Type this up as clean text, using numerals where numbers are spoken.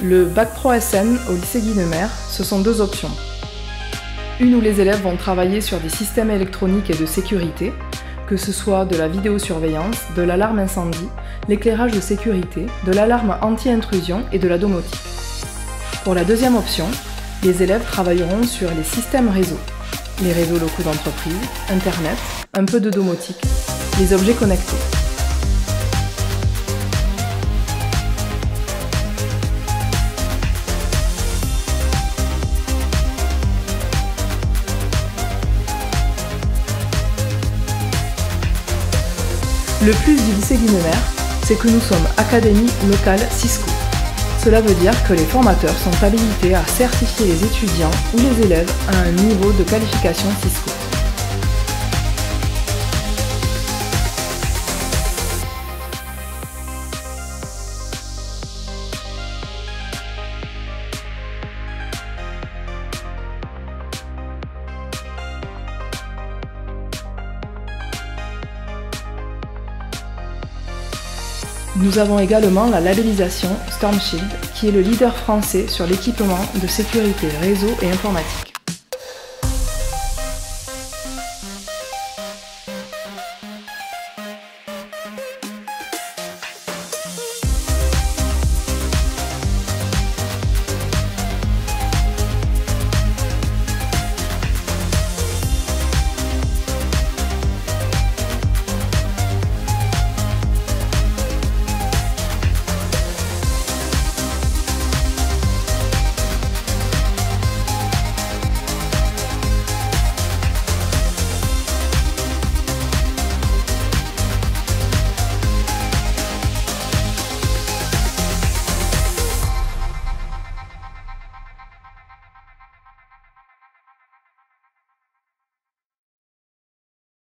Le Bac Pro SN au lycée Guynemer, ce sont deux options. Une où les élèves vont travailler sur des systèmes électroniques et de sécurité, que ce soit de la vidéosurveillance, de l'alarme incendie, l'éclairage de sécurité, de l'alarme anti-intrusion et de la domotique. Pour la deuxième option, les élèves travailleront sur les systèmes réseau, les réseaux locaux d'entreprise, Internet, un peu de domotique, les objets connectés. Le plus du lycée Guynemer, c'est que nous sommes académie locale Cisco. Cela veut dire que les formateurs sont habilités à certifier les étudiants ou les élèves à un niveau de qualification Cisco. Nous avons également la labellisation Storm Shield, qui est le leader français sur l'équipement de sécurité réseau et informatique.